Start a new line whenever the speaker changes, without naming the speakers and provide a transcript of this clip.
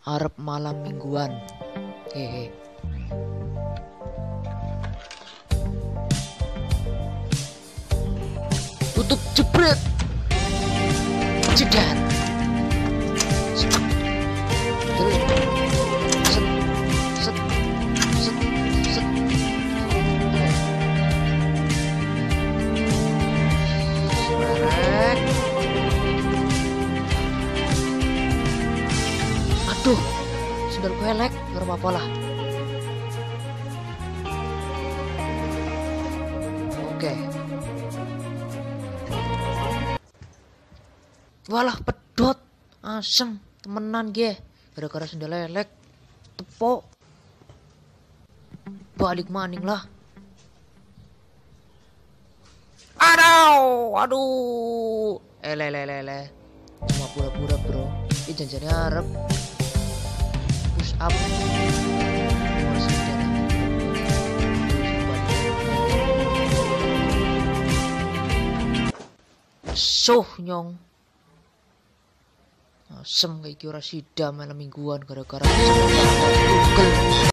Arep malam mingguan. Hehe. Tutup jebret. Jedar. Set. Set. Set. Set. Set. Sebarek. Aduh, sendal gue elek, gak apa-apa lah. Oke. Walah pedot, asem, temenan gue. Gara-gara sendal elek, tepok. Balik maning lah. Aduh. Lele. Cuma pura-pura bro. Ini janjiannya Arab. Push up. Soh nyong. Asem kayak kira sida malam mingguan gara-gara Google.